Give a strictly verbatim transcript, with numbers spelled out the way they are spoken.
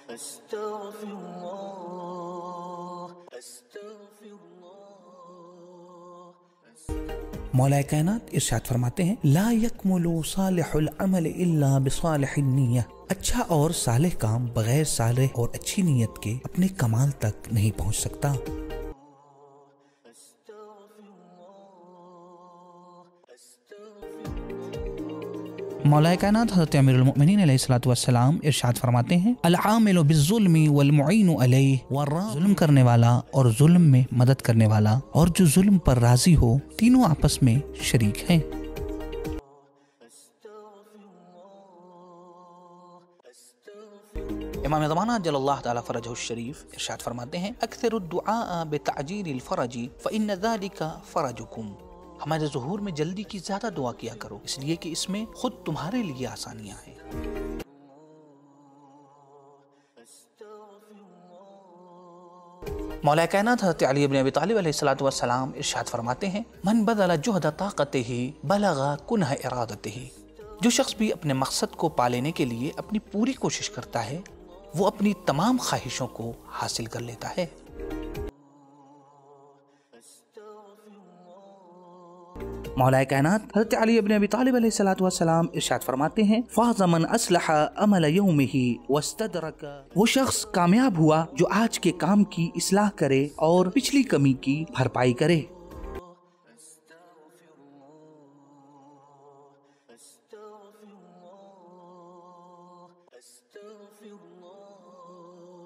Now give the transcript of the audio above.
استغفر الله استغفر الله. مولا کائنات ارشاد فرماتے ہیں لا یکمل صالح العمل الا بصالح النیہ، اچھا اور صالح کام بغیر صالح اور اچھی نیت کے اپنے کمال تک نہیں پہنچ سکتا۔ مولا کائنات حضرت امیر المؤمنین علیہ الصلوۃ والسلام ارشاد فرماتے ہیں العامل بالظلم والمعین علیہ، ظلم کرنے والا اور ظلم میں مدد کرنے والا اور جو ظلم پر راضی ہو، تینوں آپس میں شریک ہیں۔ امام زمانہ جل اللہ تعالی فرجہ الشریف ارشاد فرماتے ہیں اکثر الدعاء بتعجیل الفرج فإن ذلك فرجکم، ہمارے ظہور میں جلدی کی زیادہ دعا کیا کرو، اس لیے کہ اس میں خود تمہارے لیے آسانیاں ہیں۔ مولا کائنات حضرت علی بن ابی طالب علیہ الصلوۃ والسلام ارشاد فرماتے ہیں من بذل جہد طاقتہ بلغ کنہ ارادتہ، جو شخص بھی اپنے مقصد کو پا لینے کے لیے اپنی پوری کوشش کرتا ہے وہ اپنی تمام خواہشوں کو حاصل کر لیتا ہے۔ مولا کائنات حضرت علی بن ابی طالب علیہ الصلوۃ والسلام ارشاد فرماتے ہیں فاز من اصلح عمل یومہ واستدرک، وہ شخص کامیاب ہوا جو آج کے کام کی اصلاح کرے اور پچھلی کمی کی بھرپائی کرے۔